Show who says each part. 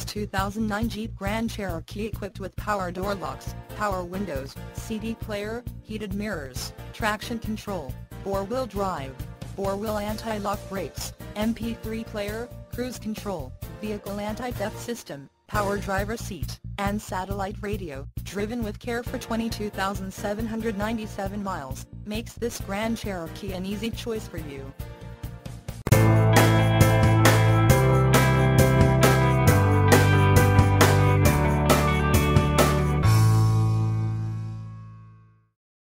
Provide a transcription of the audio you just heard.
Speaker 1: 2009 Jeep Grand Cherokee equipped with power door locks, power windows, CD player, heated mirrors, traction control, 4-wheel drive, 4-wheel anti-lock brakes, MP3 player, cruise control, vehicle anti-theft system, power driver seat, and satellite radio. Driven with care for 22,797 miles, makes this Grand Cherokee an easy choice for you.